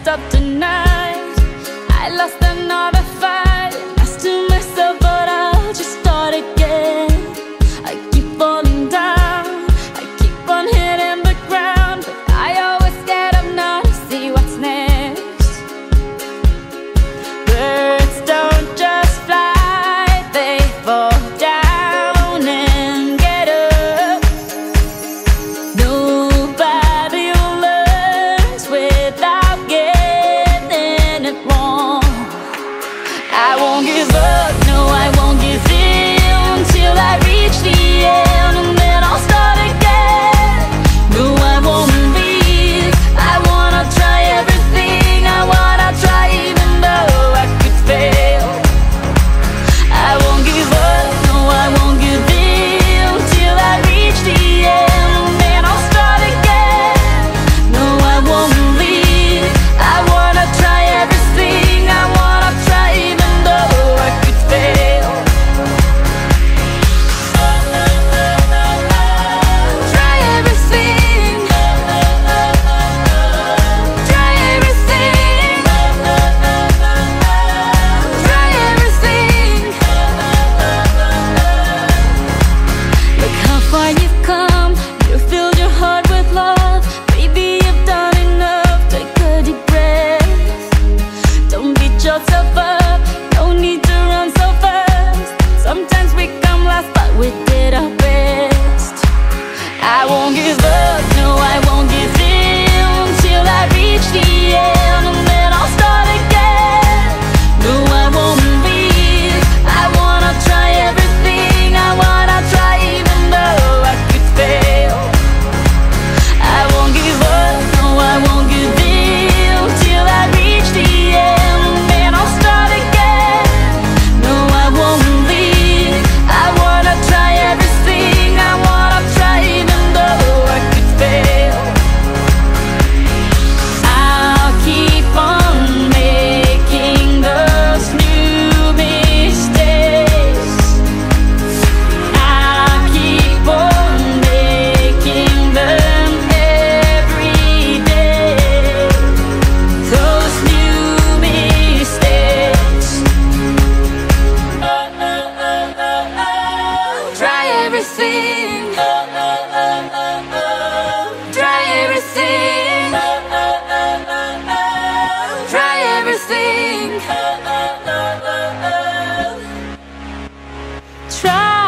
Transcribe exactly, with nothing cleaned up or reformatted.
stop tonight. I lost another fight, lost to myself, but I'll just start again. I keep falling down, I keep on hitting the ground, but I always get up now to see what's next. Birds don't just fly, they fall down and get up. Nobody learns without getting it wrong. I won't give up, no I won't give in till I reach the end, and then I'll start again. No, I won't leave, I wanna try everything, I wanna try even though I could fail. I won't give up, no I won't give in till I reach the end, and then I'll start again. No, I won't leave, I wanna try everything, I wanna try even though I could fail. Try everything, try everything, try everything. Look how far you've come, you filled your heart with love. Baby, you've done enough, take a deep breath. Don't beat yourself up, no need to run so fast. Sometimes we come last, but we did our best. I won't give up, no I won't give in till I reach the end, and then I'll start again. No, I won't leave, I wanna try everything, I wanna try even though I could fail. I won't give up, no I won't give in till I reach the end, and then I'll start again. No, I won't leave, I wanna try everything, I wanna try even though I could fail. I'll keep on making those new mistakes. I'll keep on making them every day. Those new mistakes. Try everything, try everything, try everything. Try